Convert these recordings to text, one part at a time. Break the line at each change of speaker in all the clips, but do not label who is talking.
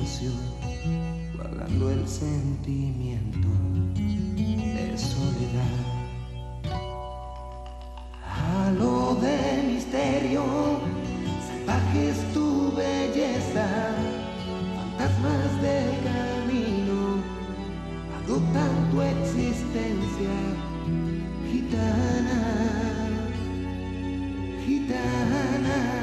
silencio, guardando el sentimiento de soledad. Halo de misterio, salvaje es tu belleza, fantasmas del camino adoptan tu existencia, gitana, gitana.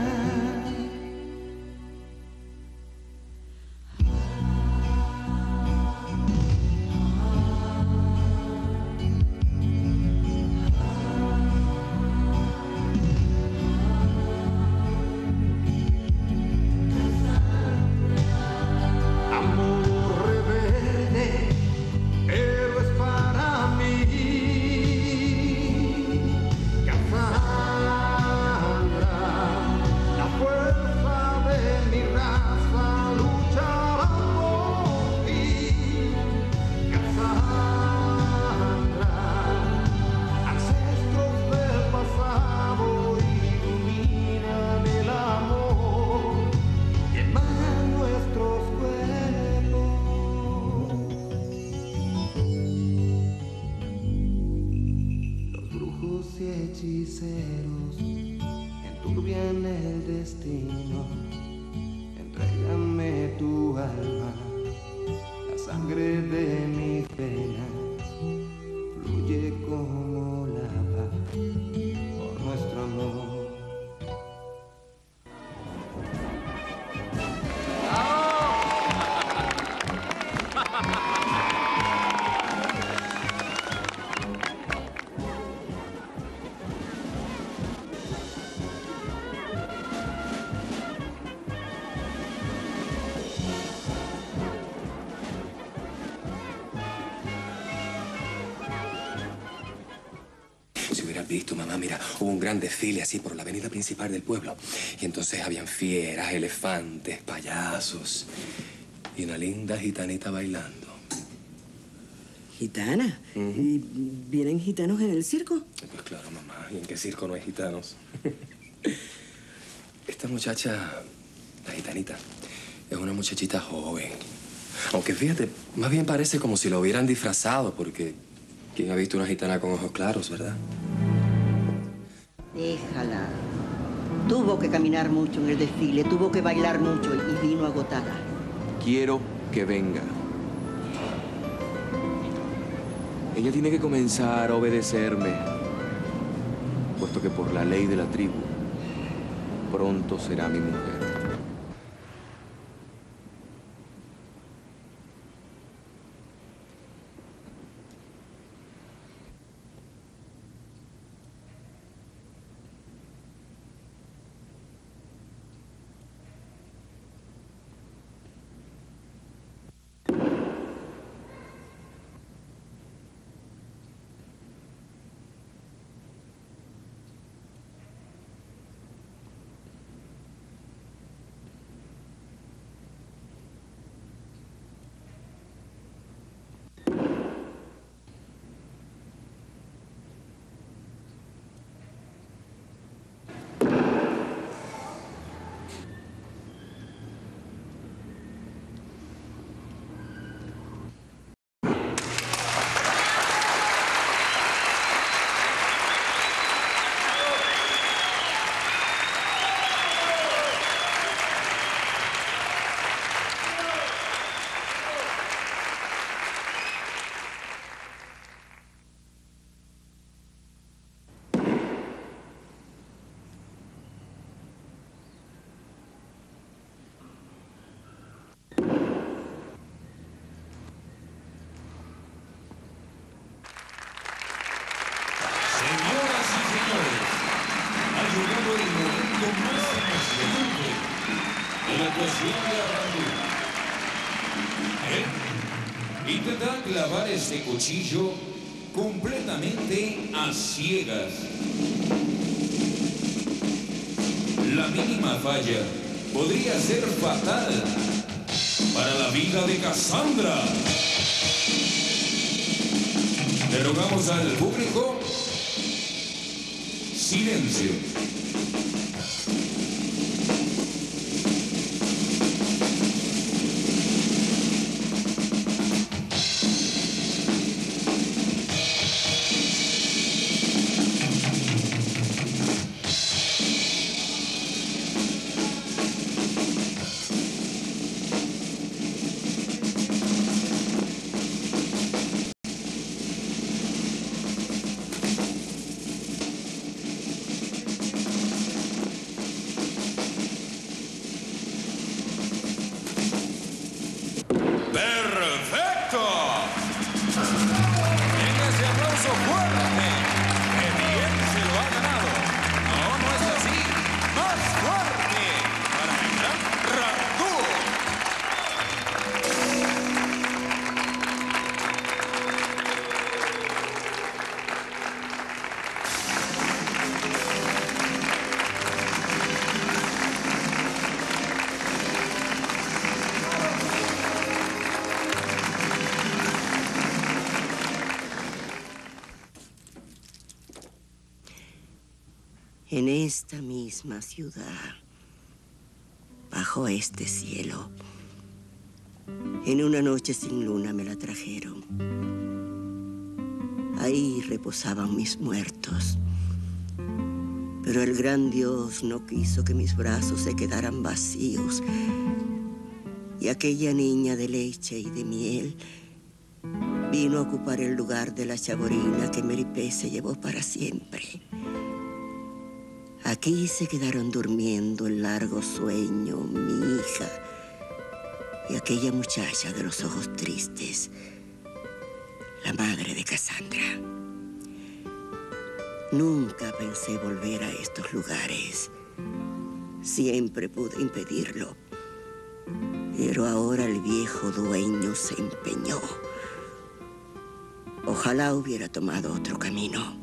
Hechiceros enturbian el destino. Entrégame tu alma, la sangre de mis venas fluye como lava por nuestro amor.
Si hubieras visto, mamá, mira, hubo un gran desfile así por la avenida principal del pueblo. Y entonces habían fieras, elefantes, payasos y una linda gitanita bailando.
¿Gitana? ¿Y vienen gitanos en el circo?
Pues claro, mamá. ¿Y en qué circo no hay gitanos? Esta muchacha, la gitanita, es una muchachita joven. Aunque fíjate, más bien parece como si la hubieran disfrazado, porque ¿quién ha visto una gitana con ojos claros, verdad?
Déjala. Tuvo que caminar mucho en el desfile, tuvo que bailar mucho y vino agotada.
Quiero que venga. Ella tiene que comenzar a obedecerme, puesto que por la ley de la tribu, pronto será mi mujer.
Intenta clavar este cuchillo completamente a ciegas. La mínima falla podría ser fatal para la vida de Cassandra. Le rogamos al público silencio.
En esta misma ciudad, bajo este cielo, en una noche sin luna me la trajeron. Ahí reposaban mis muertos. Pero el gran Dios no quiso que mis brazos se quedaran vacíos. Y aquella niña de leche y de miel vino a ocupar el lugar de la chaborina que Meripé se llevó para siempre. Aquí se quedaron durmiendo en largo sueño mi hija y aquella muchacha de los ojos tristes, la madre de Cassandra. Nunca pensé volver a estos lugares. Siempre pude impedirlo. Pero ahora el viejo dueño se empeñó. Ojalá hubiera tomado otro camino.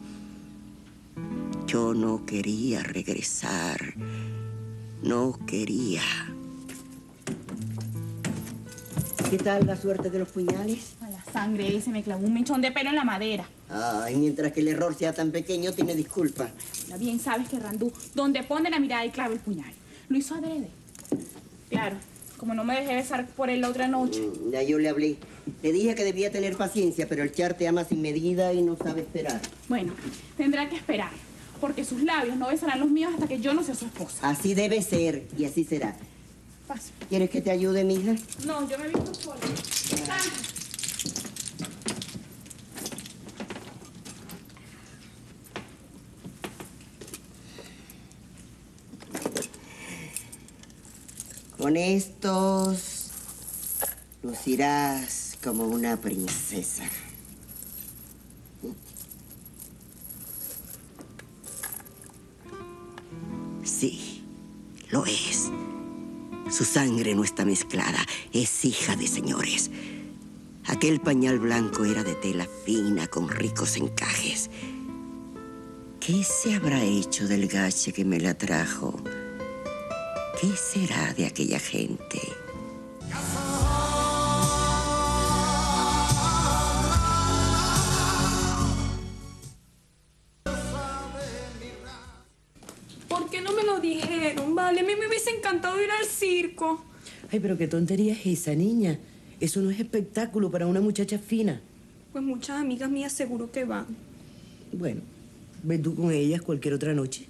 Yo no quería regresar. No quería. ¿Qué tal la suerte de los puñales?
A la sangre y se me clavó un mechón de pelo en la madera.
Ay, mientras que el error sea tan pequeño, tiene disculpa.
Ya bien sabes que Randú, donde pone la mirada y clava el puñal. Lo hizo adrede. Claro, como no me dejé besar por él la otra noche.
Ya yo le hablé. Le dije que debía tener paciencia, pero el Char te ama sin medida y no sabe esperar.
Bueno, tendrá que esperar, porque sus labios no besarán los míos hasta que yo no sea su esposa.
Así debe ser, y así será.
Paso.
¿Quieres que te ayude, mija?
No, yo me he visto sola.
Con estos lucirás como una princesa. Sí, lo es. Su sangre no está mezclada, es hija de señores. Aquel pañal blanco era de tela fina con ricos encajes. ¿Qué se habrá hecho del gache que me la trajo? ¿Qué será de aquella gente?
¿Por qué no me lo dijeron? Vale, a mí me hubiese encantado ir al circo.
Ay, pero qué tontería es esa, niña. Eso no es espectáculo para una muchacha fina.
Pues muchas amigas mías seguro que van.
Bueno, ven tú con ellas cualquier otra noche.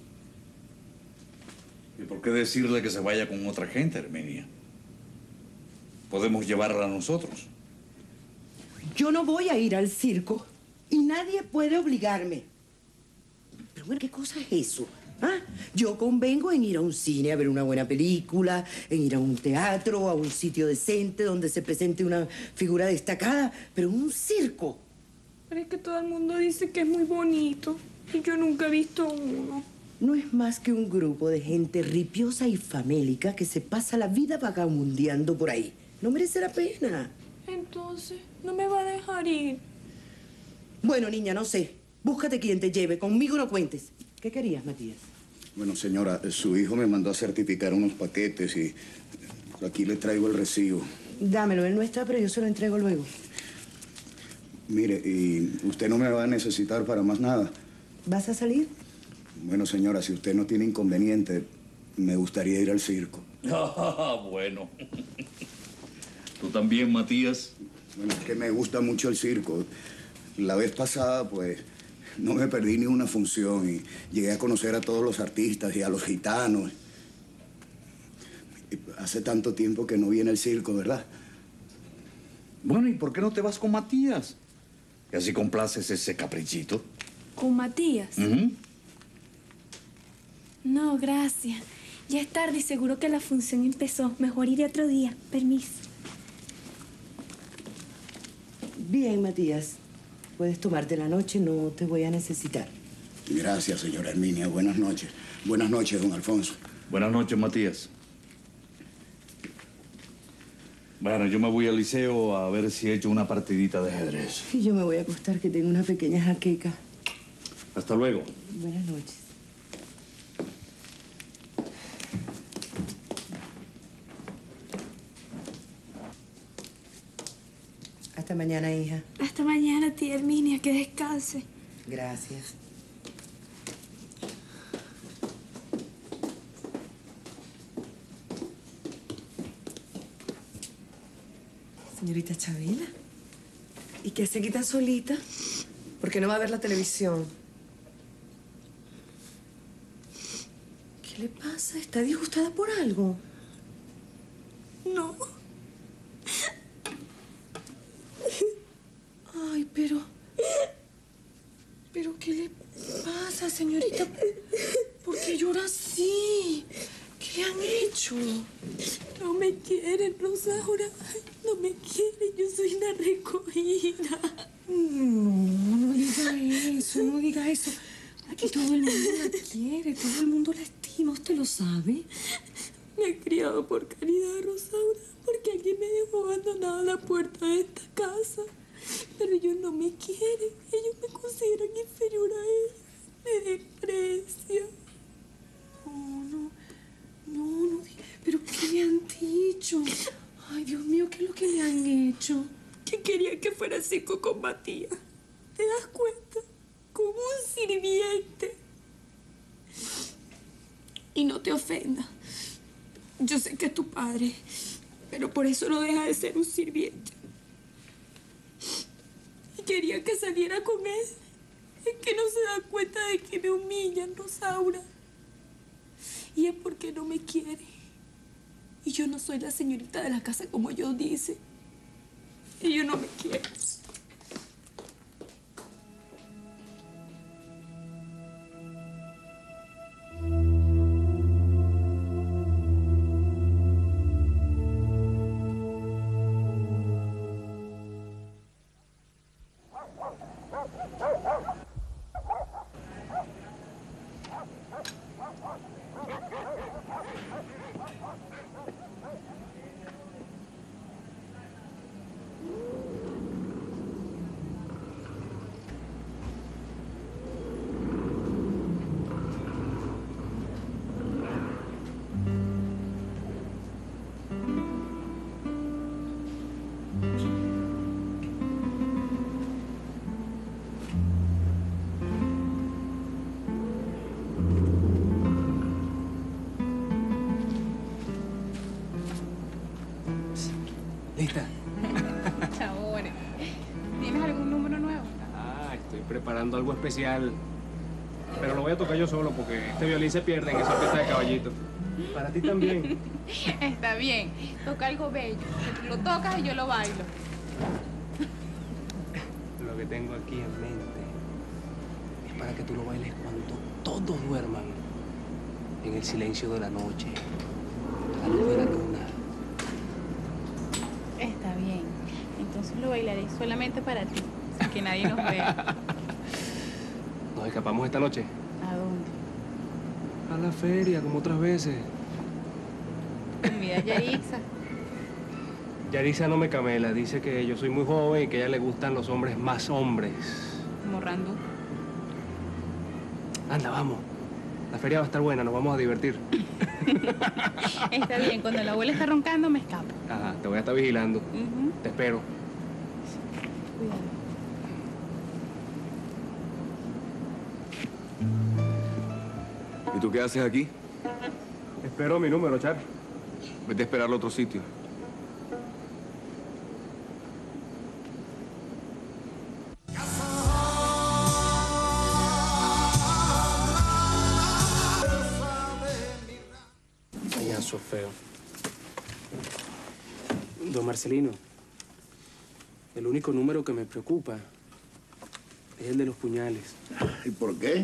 ¿Y por qué decirle que se vaya con otra gente, Herminia? Podemos llevarla nosotros.
Yo no voy a ir al circo y nadie puede obligarme. Pero bueno, ¿qué cosa es eso? ¿Ah? Yo convengo en ir a un cine a ver una buena película, en ir a un teatro, a un sitio decente donde se presente una figura destacada, pero un circo.
Pero es que todo el mundo dice que es muy bonito y yo nunca he visto uno.
No es más que un grupo de gente ripiosa y famélica que se pasa la vida vagabundeando por ahí. No merece la pena.
Entonces, ¿no me va a dejar ir?
Bueno, niña, no sé. Búscate quien te lleve. Conmigo no cuentes. ¿Qué querías, Matías?
Bueno, señora, su hijo me mandó a certificar unos paquetes y aquí le traigo el recibo.
Dámelo, él no está, pero yo se lo entrego luego.
Mire, y usted no me va a necesitar para más nada.
¿Vas a salir?
Bueno, señora, si usted no tiene inconveniente, me gustaría ir al circo.
Ah, bueno. ¿Tú también, Matías?
Bueno, es que me gusta mucho el circo. La vez pasada, pues, no me perdí ni una función y llegué a conocer a todos los artistas y a los gitanos. Hace tanto tiempo que no viene el circo, ¿verdad?
Bueno, ¿y por qué no te vas con Matías? Y así complaces ese caprichito.
¿Con Matías? No, gracias. Ya es tarde y seguro que la función empezó. Mejor iré otro día. Permiso.
Bien, Matías. Puedes tomarte la noche, no te voy a necesitar.
Gracias, señora Herminia. Buenas noches. Buenas noches, don Alfonso.
Buenas noches, Matías. Bueno, yo me voy al liceo a ver si he hecho una partidita de ajedrez.
Y yo me voy a acostar, que tengo una pequeña jaqueca.
Hasta luego.
Buenas noches. Hasta mañana, hija.
Hasta mañana, tía Herminia. Que descanse.
Gracias.
Señorita Chavila, ¿y qué se quita solita? ¿Por qué no va a ver la televisión? ¿Qué le pasa? ¿Está disgustada por algo?
No.
Ay, pero... ¿Pero qué le pasa, señorita? ¿Por qué llora así? ¿Qué le han hecho?
No me quieren, Rosaura. No me quieren. Yo soy una recogida.
No diga eso, no diga eso. Aquí todo el mundo la quiere, todo el mundo la estima. ¿Usted lo sabe?
Me he criado por caridad, Rosaura, porque alguien me dejó abandonada a la puerta de esta casa. Pero ellos no me quieren. Ellos me consideran inferior a ellos. Me desprecian.
No. ¿Pero qué le han dicho? Ay, Dios mío, ¿qué es lo que le han hecho?
Que querían que fuera circo con Matías. ¿Te das cuenta? Como un sirviente. Y no te ofendas. Yo sé que es tu padre, pero por eso no deja de ser un sirviente. Y quería que saliera con él. Es que no se da cuenta de que me humillan, Rosaura. Y es porque no me quiere. Y yo no soy la señorita de la casa como ellos dicen. Ellos no me quieren.
¿Lista?
Chabón, ¿tienes algún número nuevo?
Ah, estoy preparando algo especial. Pero lo voy a tocar yo solo porque este violín se pierde en esa pista de caballito. Para ti también.
Está bien. Toca algo bello. Que tú lo tocas y yo lo bailo.
Lo que tengo aquí en mente es para que tú lo bailes cuando todos duerman. En el silencio de la noche, a la luz de la luna.
Está bien. Entonces lo bailaré solamente para ti, sin que nadie nos vea.
¿Nos escapamos esta noche?
¿A dónde?
A la feria, como otras veces.
Mira, Yarixa.
Yarixa no me camela. Dice que yo soy muy joven y que a ella le gustan los hombres más hombres.
Como Randú.
Anda, vamos. La feria va a estar buena, nos vamos a divertir.
Está bien, cuando la abuela está roncando me escapo.
Ajá, te voy a estar vigilando. Te espero.
Cuidado.
¿Y tú qué haces aquí?
Espero mi número, Char.
Vete a esperarlo a otro sitio.
Payaso feo. Don Marcelino, el único número que me preocupa es el de los puñales.
¿Y por qué?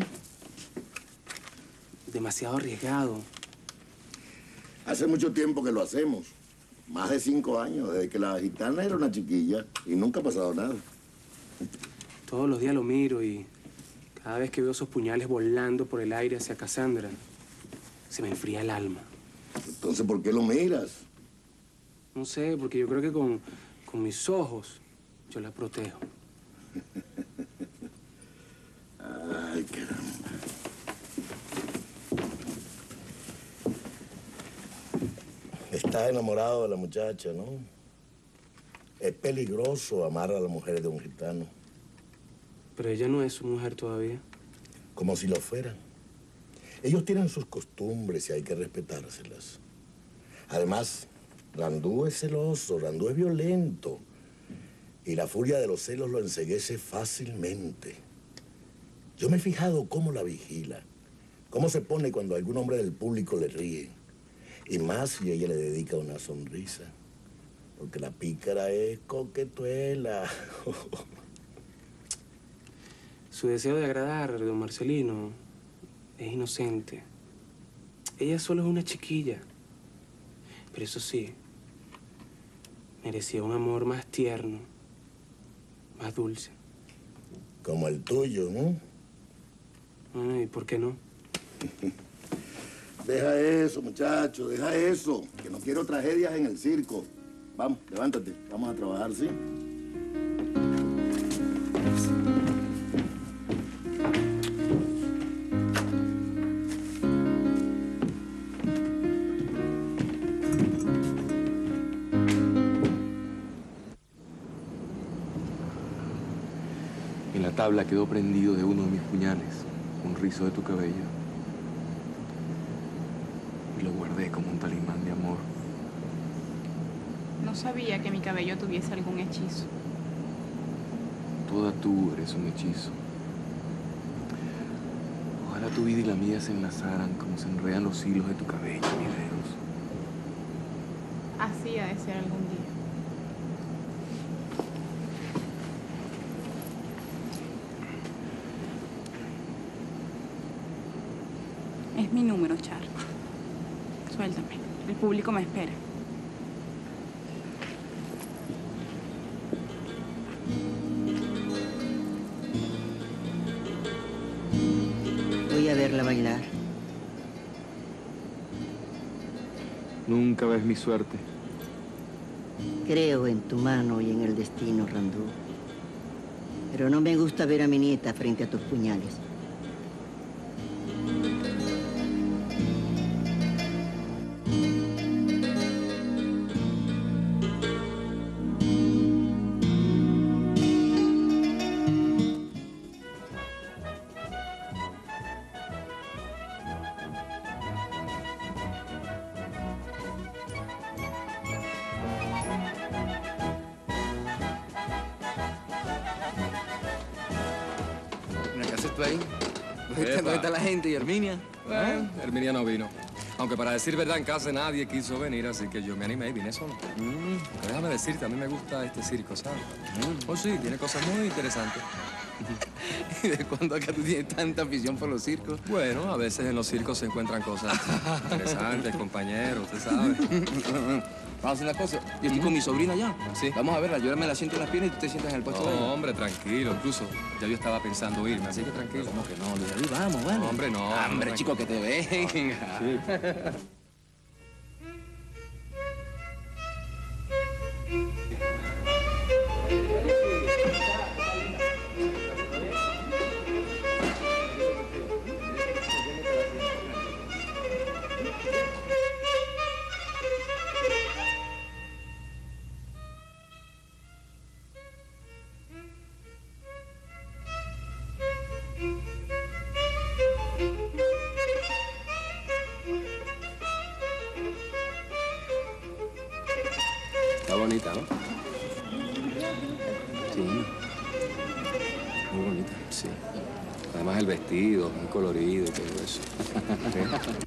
Demasiado arriesgado.
Hace mucho tiempo que lo hacemos. Más de 5 años, desde que la gitana era una chiquilla y nunca ha pasado nada.
Todos los días lo miro y cada vez que veo esos puñales volando por el aire hacia Cassandra, se me enfría el alma.
Entonces, ¿por qué lo miras?
No sé, porque yo creo que con mis ojos yo la protejo.
Ay, caramba. Estás enamorado de la muchacha, ¿no? Es peligroso amar a las mujeres de un gitano.
Pero ella no es su mujer todavía.
Como si lo fueran. Ellos tienen sus costumbres y hay que respetárselas. Además, Randú es celoso, Randú es violento. Y la furia de los celos lo enceguece fácilmente. Yo me he fijado cómo la vigila, cómo se pone cuando algún hombre del público le ríe. Y más si ella le dedica una sonrisa. Porque la pícara es coquetuela.
Su deseo de agradar, don Marcelino, es inocente. Ella solo es una chiquilla. Pero eso sí, merecía un amor más tierno, más dulce.
Como el tuyo, ¿no?
Bueno, ¿y por qué no?
Deja eso, muchacho, deja eso. Que no quiero tragedias en el circo. Vamos, levántate. Vamos a trabajar, ¿sí?
En la tabla quedó prendido de uno de mis puñales un rizo de tu cabello. Y lo guardé como un talismán de amor.
No sabía que mi cabello tuviese algún hechizo.
Toda tú eres un hechizo. Ojalá tu vida y la mía se enlazaran como se enredan los hilos de tu cabello en mis dedos.
Así ha de ser algún día. Es mi número, Char. Suéltame. El público me espera.
Voy a verla bailar.
Nunca ves mi suerte.
Creo en tu mano y en el destino, Randú. Pero no me gusta ver a mi nieta frente a tus puñales.
¿Qué haces tú ahí? ¿Dónde está la gente y Herminia?
Bueno, Herminia no vino. Aunque para decir verdad, en casa nadie quiso venir, así que yo me animé y vine solo. Pero déjame decirte, a mí me gusta este circo, ¿sabes? Oh, sí, tiene cosas muy interesantes.
¿Y de cuándo acá tú tienes tanta afición por los circos?
Bueno, a veces en los circos se encuentran cosas interesantes, compañeros, usted sabe.
Vamos a hacer una cosa. Yo estoy con mi sobrina ya.
Sí.
Vamos a verla. Yo me la siento en las piernas y tú te sientas en el puesto de ella.
No, hombre, tranquilo. Incluso ya yo estaba pensando irme, así que tranquilo.
¿Cómo que no, Luis David? Vamos, vale.
No, hombre, no.
Hombre, chico, que te venga.
Sí. Está bonita, ¿no?
Sí.
Muy bonita. Sí. Además el vestido, muy colorido y todo eso. ¿Sí?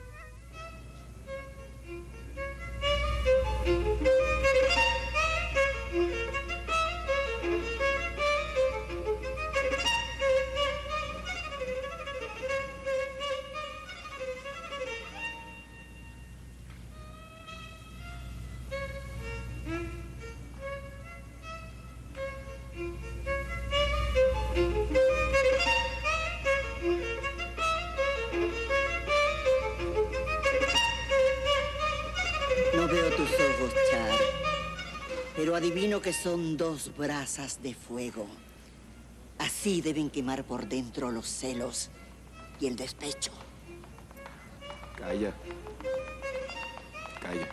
No veo tus ojos, Char, pero adivino que son dos brasas de fuego. Así deben quemar por dentro los celos y el despecho.
Calla. Calla.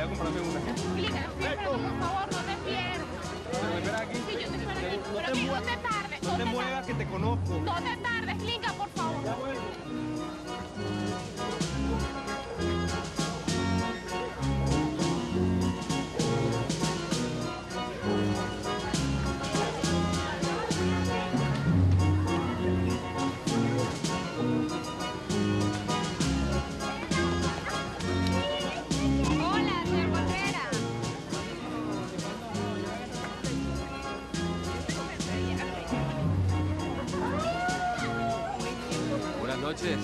a comprarme una.
Linda, espérate, por favor, no te pierdas.
¿Me esperas aquí?
Sí, yo te espero aquí.
No
Pero
te
que no
muevas.
te tardes.
No te muevas, que te conozco.
No te tardes, Linda, por favor.
Ya vuelvo.
Hola, señor Contreras.
Buenas noches.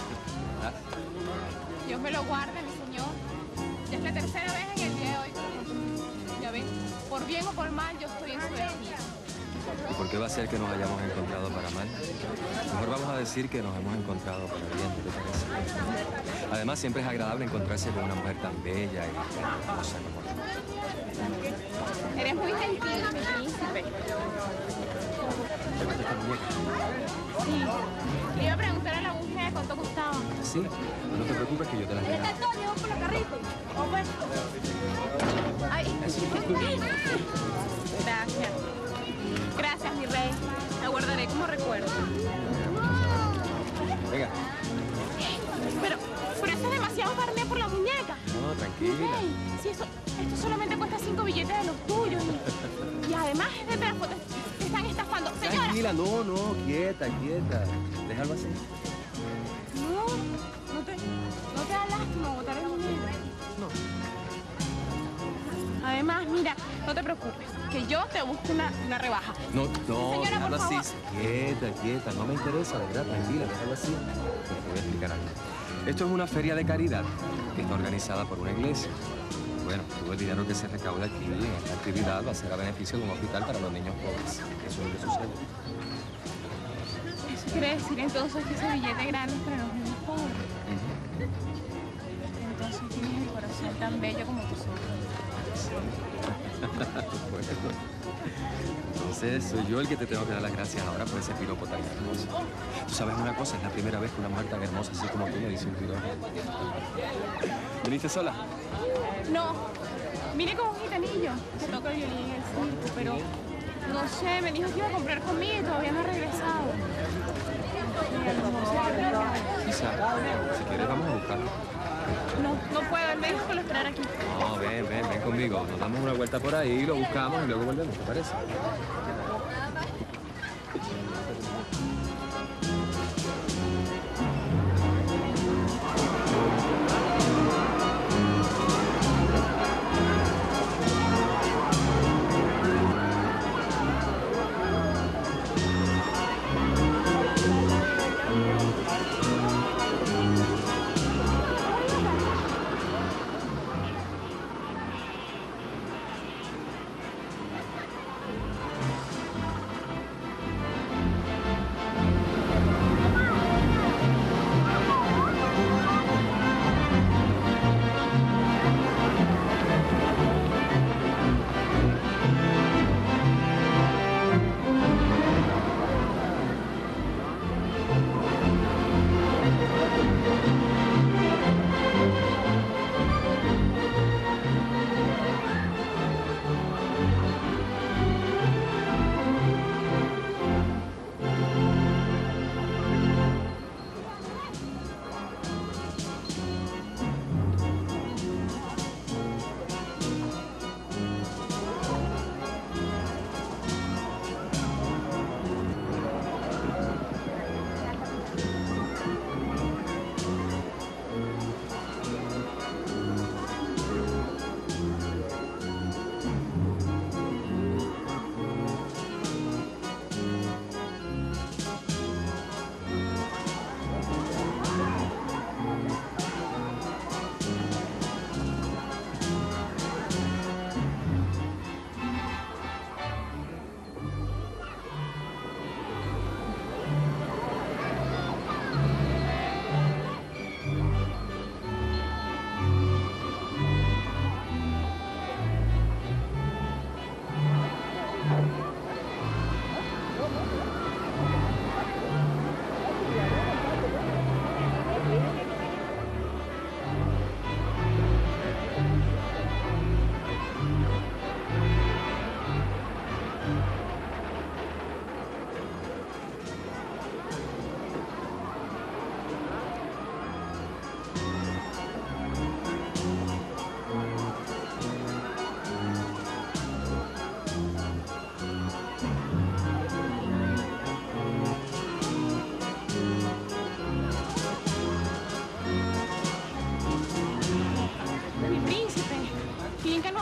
Dios me lo guarde, mi señor. Ya es la tercera vez en el día de hoy. Ya ven, por bien o por mal, yo estoy en su destino.
¿Y por qué va a ser que nos hayamos encontrado para mal? Mejor vamos a decir que nos hemos encontrado para bien, ¿qué te parece? Además, siempre es agradable encontrarse con una mujer tan bella y hermosa como tú.
Eres muy gentil, mi príncipe.
¿Te gusta esta muñeca?
Sí. Le iba a preguntar a la mujer cuánto costaba.
Sí, no te preocupes que yo te la regalo.
Antonio, vamos por los carritos. Ay. Gracias. Gracias, mi rey. La guardaré como recuerdo.
Venga.
Pero eso es demasiado carne por la muñeca.
No, tranquila.
Ey, si esto solamente cuesta 5 billetes de los tuyos. Y además es de tráfico. Te están estafando. Señora.
Tranquila, no, quieta. Déjalo así.
No te da lástima botar el muñeco. No. Además, mira, no te preocupes, que yo te busco una rebaja.
No,
Señora,
déjalo
por
así.
favor.
Quieta. No me interesa, de verdad, tranquila, déjalo así. Te voy a explicar algo. Esto es una feria de caridad que está organizada por una iglesia. Bueno, todo el dinero que se recauda aquí en esta actividad va a ser a beneficio de un hospital para los niños pobres. Eso es lo que sucede.
¿Eso quiere decir entonces que ese billete grande es para los niños pobres? Entonces tienes el corazón tan bello como tus ojos.
Bueno, entonces soy yo el que te tengo que dar las gracias ahora por ese piropo tan hermoso. Tú sabes una cosa, es la primera vez que una mujer tan hermosa así como tú me dice un piropo. ¿Viniste sola?
No, vine con un gitanillo que toca el violín en el circo, pero no sé, me dijo que iba a comprar comida y todavía no ha regresado.
Quizá, si quieres vamos a buscarlo.
No puedo, él me dijo que lo esperara aquí.
No, ven conmigo. Nos damos una vuelta por ahí, lo buscamos y luego volvemos, ¿te parece?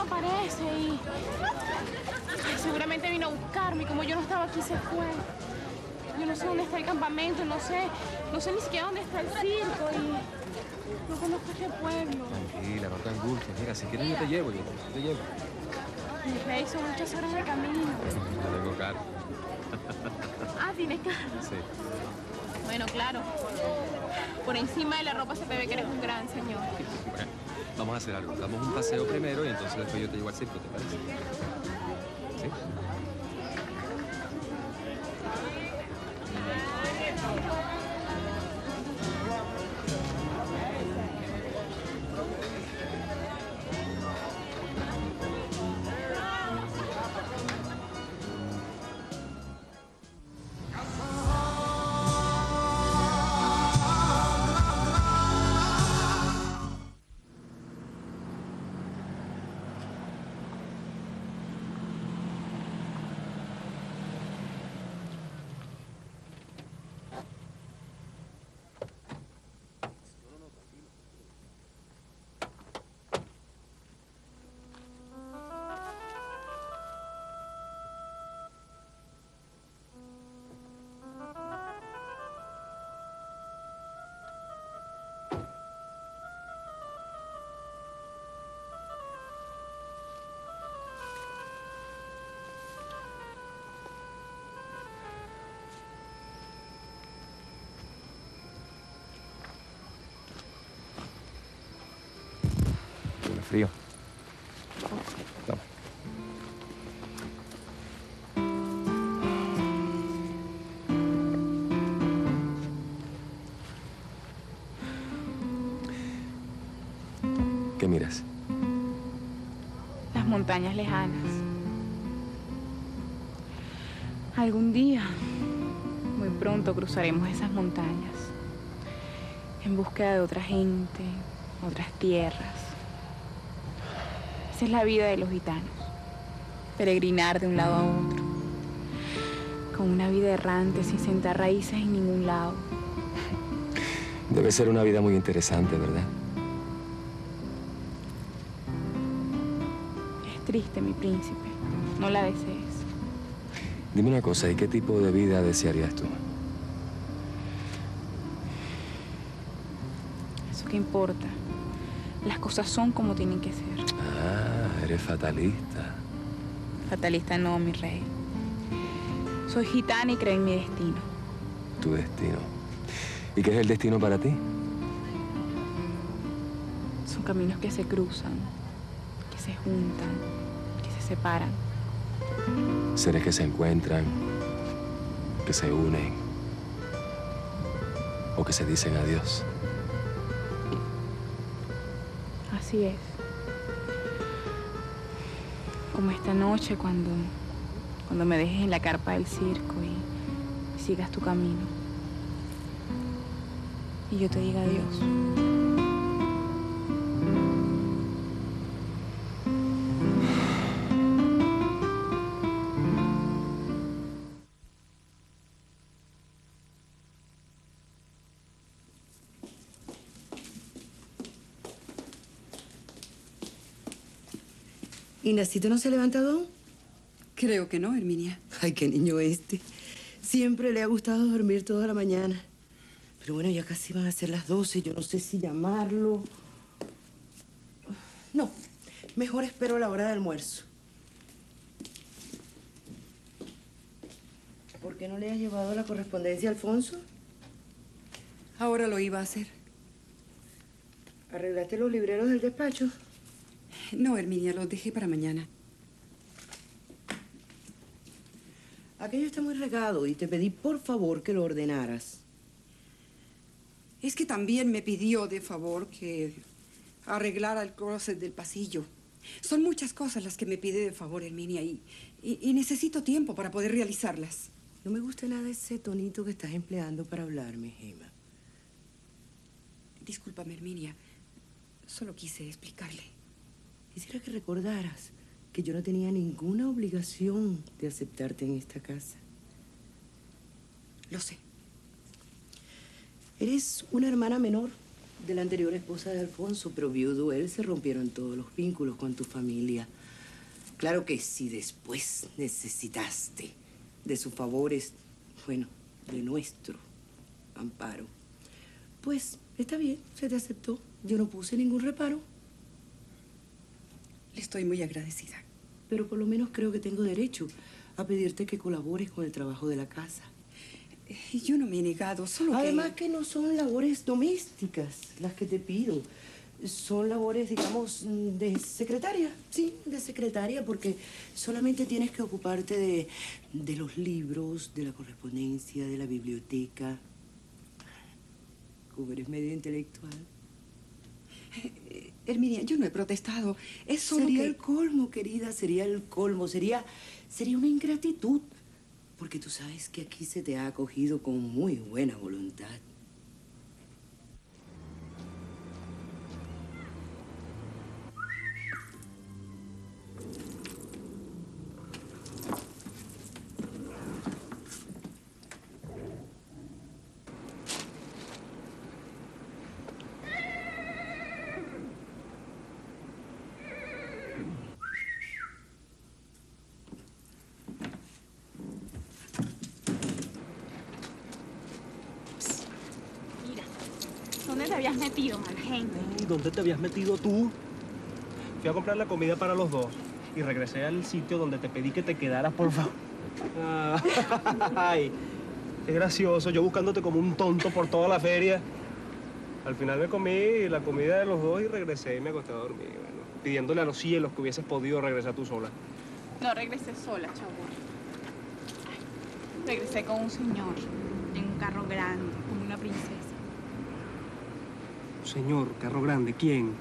no aparece y... Ay, seguramente vino a buscarme y como yo no estaba aquí se fue. Yo no sé dónde está el campamento, no sé ni siquiera dónde está el circo y... No conozco este pueblo.
Tranquila, no te angusties. Mira, si quieres yo te llevo, yo te llevo.
Mi rey, son muchas horas de camino.
Yo tengo carro.
Ah, ¿tienes carro?
Sí.
Bueno, claro. Por encima de la ropa se te ve que eres un gran señor.
Bueno, vamos a hacer algo. Damos un paseo primero y entonces después yo te llevo al circo, ¿te parece? ¿Sí? Frío. Toma. ¿Qué miras?
Las montañas lejanas. Algún día, muy pronto cruzaremos esas montañas en búsqueda de otra gente, otras tierras. Esa es la vida de los gitanos. Peregrinar de un lado a otro. Con una vida errante, sin sentar raíces en ningún lado.
Debe ser una vida muy interesante, ¿verdad?
Es triste, mi príncipe. No la desees.
Dime una cosa, ¿y qué tipo de vida desearías tú?
¿Eso qué importa? Las cosas son como tienen que ser.
Ah, eres fatalista.
Fatalista no, mi rey. Soy gitana y creo en mi destino.
Tu destino. ¿Y qué es el destino para ti?
Son caminos que se cruzan, que se juntan, que se separan.
Seres que se encuentran, que se unen o que se dicen adiós.
Así es. Como esta noche cuando me dejes en la carpa del circo y sigas tu camino. Y yo te diga adiós.
¿Ignacio no se ha levantado aún?
Creo que no, Herminia.
Ay, qué niño este. Siempre le ha gustado dormir toda la mañana. Pero bueno, ya casi van a ser las 12. Yo no sé si llamarlo. No, mejor espero la hora de almuerzo. ¿Por qué no le has llevado la correspondencia a Alfonso?
Ahora lo iba a hacer.
¿Arreglaste los libreros del despacho?
No, Herminia, los dejé para mañana.
Aquello está muy regado y te pedí por favor que lo ordenaras.
Es que también me pidió de favor que arreglara el closet del pasillo. Son muchas cosas las que me pide de favor, Herminia, y necesito tiempo para poder realizarlas.
No me gusta nada ese tonito que estás empleando para hablarme, Gemma.
Discúlpame, Herminia. Solo quise explicarle.
Quisiera que recordaras que yo no tenía ninguna obligación de aceptarte en esta casa.
Lo sé.
Eres una hermana menor de la anterior esposa de Alfonso, pero viudo él, se rompieron todos los vínculos con tu familia. Claro que si después necesitaste de sus favores, bueno, de nuestro amparo, pues está bien, se te aceptó. Yo no puse ningún reparo.
Le estoy muy agradecida.
Pero por lo menos creo que tengo derecho a pedirte que colabores con el trabajo de la casa.
Yo no me he negado, solo
Además que no son labores domésticas las que te pido. Son labores, digamos, de secretaria. Sí, de secretaria, porque solamente tienes que ocuparte de los libros, de la correspondencia, de la biblioteca. Como eres medio intelectual.
Herminia, yo no he protestado. Es solo
Sería
que...
el colmo, querida, sería el colmo. Sería una ingratitud. Porque tú sabes que aquí se te ha acogido con muy buena voluntad.
¿Dónde te habías metido, mala gente?
¿Y dónde te habías metido tú? Fui a comprar la comida para los dos y regresé al sitio donde te pedí que te quedaras, por favor. Ay, qué gracioso. Yo buscándote como un tonto por toda la feria. Al final me comí la comida de los dos y regresé y me acosté a dormir. Bueno, pidiéndole a los cielos que hubieses podido regresar tú sola.
No regresé sola, chavo. Regresé con un señor en un carro grande, como una princesa.
Señor, carro grande, ¿quién?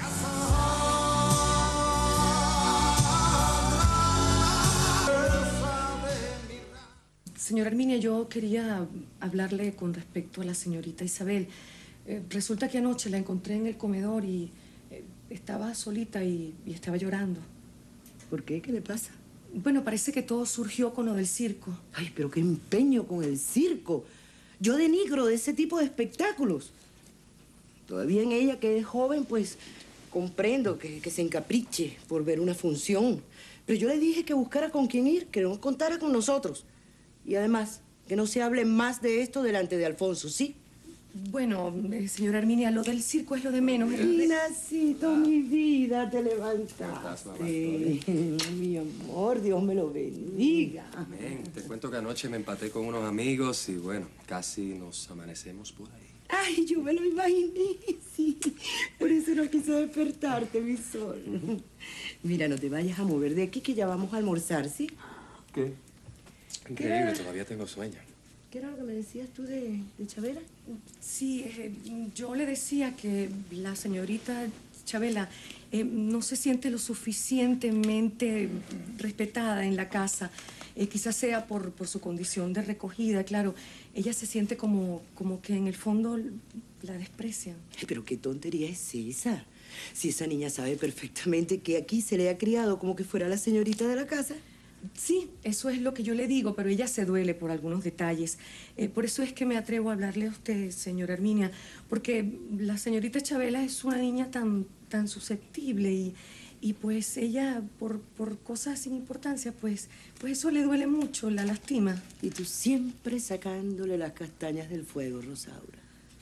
Señora Herminia, yo quería hablarle con respecto a la señorita Isabel. Resulta que anoche la encontré en el comedor y estaba solita y estaba llorando.
¿Por qué? ¿Qué le pasa?
Bueno, parece que todo surgió con lo del circo.
Ay, pero qué empeño con el circo. Yo denigro de ese tipo de espectáculos. Todavía en ella, que es joven, pues comprendo que se encapriche por ver una función. Pero yo le dije que buscara con quién ir, que no contara con nosotros. Y además, que no se hable más de esto delante de Alfonso, ¿sí?
Bueno, señora Herminia, lo del circo es lo de menos.
Inacito, mi vida, te levantaste. Mi amor, Dios me lo bendiga.
Amén. Te cuento que anoche me empaté con unos amigos y bueno, casi nos amanecemos por ahí.
Ay, yo me lo imaginé, sí. Por eso no quise despertarte, mi sol. Mira, no te vayas a mover de aquí, que ya vamos a almorzar, ¿sí?
¿Qué? Increíble, todavía tengo sueño.
¿Qué era lo que me decías tú de Chabela?
Sí, yo le decía que la señorita Chabela no se siente lo suficientemente respetada en la casa. Quizás sea por su condición de recogida, claro. Ella se siente como que en el fondo la desprecian.
Ay, pero qué tontería es esa. Si esa niña sabe perfectamente que aquí se le ha criado como que fuera la señorita de la casa.
Sí, eso es lo que yo le digo, pero ella se duele por algunos detalles. Por eso es que me atrevo a hablarle a usted, señora Herminia, porque la señorita Chabela es una niña tan susceptible y pues ella, por cosas sin importancia, pues eso le duele mucho, la lastima.
Y tú siempre sacándole las castañas del fuego, Rosaura.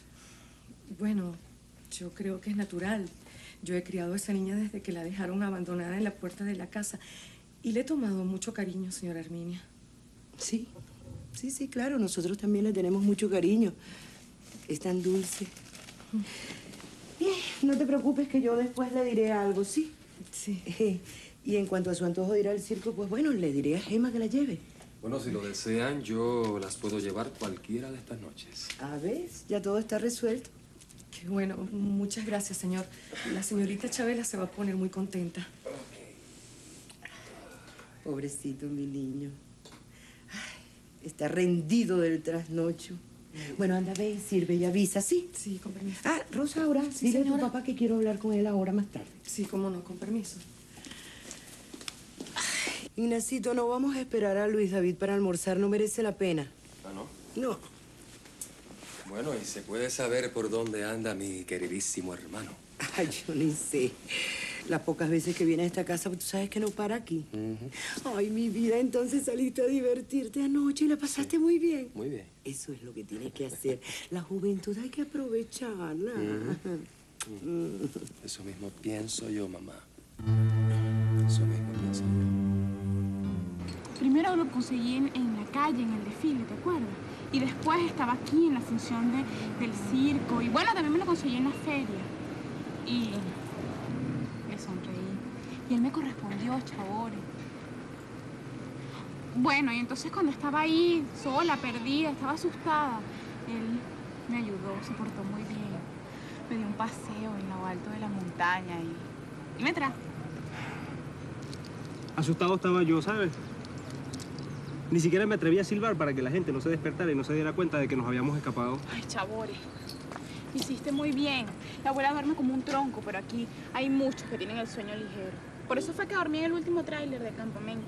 Bueno, yo creo que es natural. Yo he criado a esa niña desde que la dejaron abandonada en la puerta de la casa. Y le he tomado mucho cariño, señora Herminia.
Sí, sí, claro. Nosotros también le tenemos mucho cariño. Es tan dulce. Bien, no te preocupes que yo después le diré algo, ¿sí?
Sí.
Y en cuanto a su antojo de ir al circo, pues bueno, le diré a Gema que la lleve.
Bueno, si lo desean, yo las puedo llevar cualquiera de estas noches.
A ver, ya todo está resuelto.
Qué bueno. Muchas gracias, señor. La señorita Chabela se va a poner muy contenta.
Pobrecito, mi niño. Ay, está rendido del trasnocho. Bueno, anda, ve y sirve y avisa, ¿sí?
Sí, con permiso.
Ah, Rosaura,
Sí,
dile
señora.
a tu papá que quiero hablar con él ahora más tarde.
Sí, cómo no, con permiso.
Ay, Ignacito, no vamos a esperar a Luis David para almorzar, no merece la pena.
¿Ah, no?
No.
Bueno, ¿y se puede saber por dónde anda mi queridísimo hermano?
Ay, yo ni sé. Las pocas veces que viene a esta casa, tú sabes que no para aquí. Ay, mi vida, entonces saliste a divertirte anoche y la pasaste muy bien.
Muy bien.
Eso es lo que tienes que hacer. La juventud hay que aprovecharla.
Eso mismo pienso yo, mamá. Eso mismo pienso yo.
Primero lo conseguí en la calle, en el desfile, ¿te acuerdas? Y después estaba aquí en la función del circo. Y bueno, también me lo conseguí en la feria. Y le sonreí. Y él me correspondió, chavores. Bueno, y entonces cuando estaba ahí, sola, perdida, estaba asustada, él me ayudó, se portó muy bien. Me dio un paseo en lo alto de la montaña y me trajo.
Asustado estaba yo, ¿sabes? Ni siquiera me atreví a silbar para que la gente no se despertara y no se diera cuenta de que nos habíamos escapado.
Ay, chavores, hiciste muy bien. La abuela duerme como un tronco, pero aquí hay muchos que tienen el sueño ligero. Por eso fue que dormí en el último tráiler del campamento.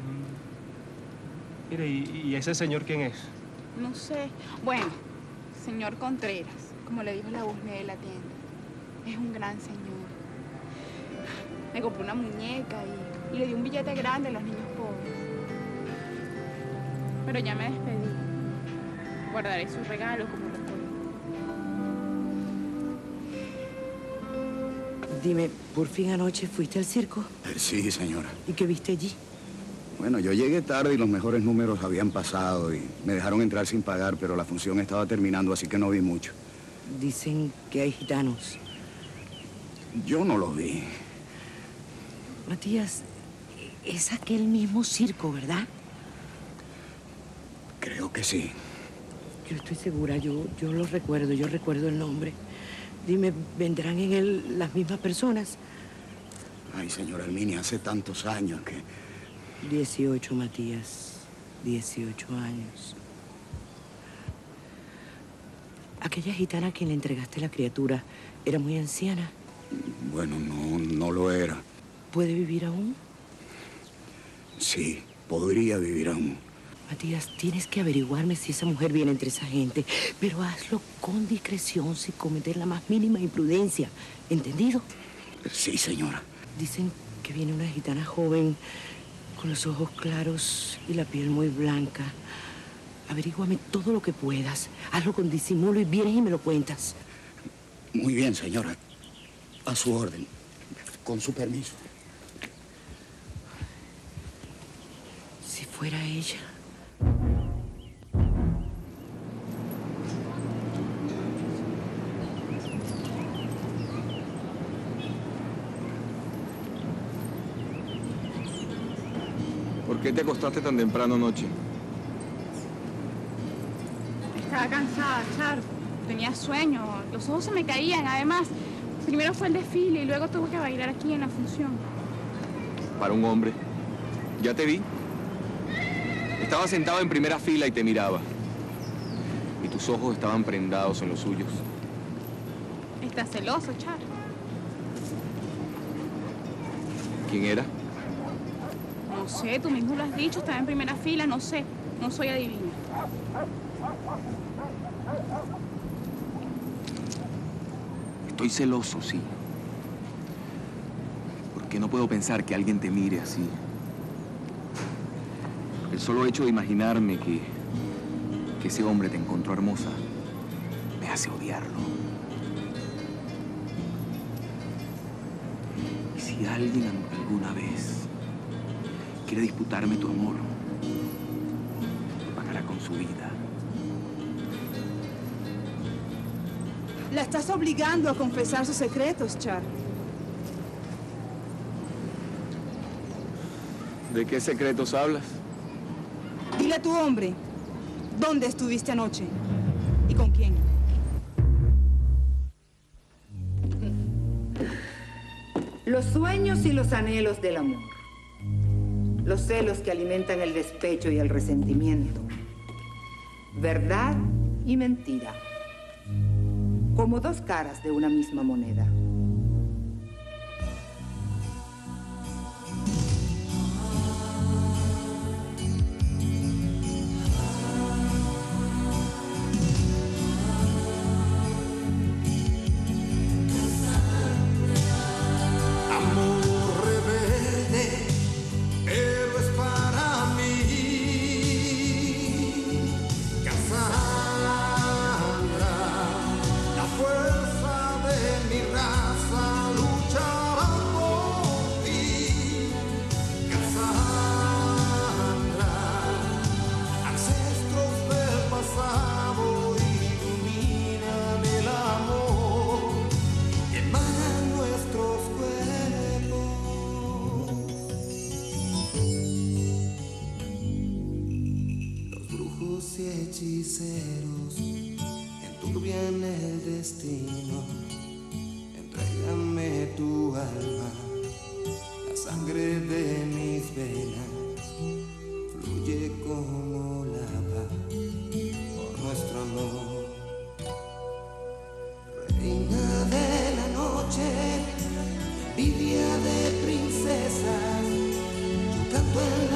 Mire, ¿y ese señor quién es?
No sé. Bueno, señor Contreras, como le dijo la husmeada de la tienda. Es un gran señor. Me compró una muñeca y le di un billete grande a los niños pobres. Pero ya me despedí. Guardaré sus regalos como recuerdo.
Dime, ¿por fin anoche fuiste al circo?
Sí, señora.
¿Y qué viste allí?
Bueno, yo llegué tarde y los mejores números habían pasado y me dejaron entrar sin pagar, pero la función estaba terminando, así que no vi mucho.
Dicen que hay gitanos.
Yo no los vi.
Matías, es aquel mismo circo, ¿verdad?
Creo que sí.
Yo estoy segura, yo lo recuerdo, yo recuerdo el nombre. Dime, ¿vendrán en él las mismas personas?
Ay, señora Herminia, hace tantos años que...
18, Matías. 18 años. Aquella gitana a quien le entregaste la criatura, ¿era muy anciana?
Bueno, no lo era.
¿Puede vivir aún?
Sí, podría vivir aún.
Matías, tienes que averiguarme si esa mujer viene entre esa gente, pero hazlo con discreción, sin cometer la más mínima imprudencia. ¿Entendido?
Sí, señora.
Dicen que viene una gitana joven, con los ojos claros y la piel muy blanca. Averíguame todo lo que puedas. Hazlo con disimulo y vienes y me lo cuentas.
Muy bien, señora. A su orden. Con su permiso.
Si fuera ella.
¿Por qué te acostaste tan temprano anoche?
Estaba cansada, Char. Tenía sueño. Los ojos se me caían. Además, primero fue el desfile y luego tuve que bailar aquí en la función.
Para un hombre. Ya te vi. Estaba sentado en primera fila y te miraba. Y tus ojos estaban prendados en los suyos.
Estás celoso, Char.
¿Quién era?
No sé, tú mismo lo has dicho. Estaba en primera fila. No sé. No soy adivina.
Estoy celoso, sí. Porque no puedo pensar que alguien te mire así. El solo hecho de imaginarme que ese hombre te encontró hermosa me hace odiarlo. Y si alguien alguna vez quiere disputarme tu amor, lo pagará con su vida.
La estás obligando a confesar sus secretos, Char.
¿De qué secretos hablas?
Dile a tu hombre, ¿dónde estuviste anoche? ¿Y con quién?
Los sueños y los anhelos del amor. Los celos que alimentan el despecho y el resentimiento. Verdad y mentira. Como dos caras de una misma moneda.
hechiceros enturbian el destino. Entrégame tu alma, la sangre de mis venas fluye como lava por nuestro amor. Reina de la noche, envidia de princesas, yo canto en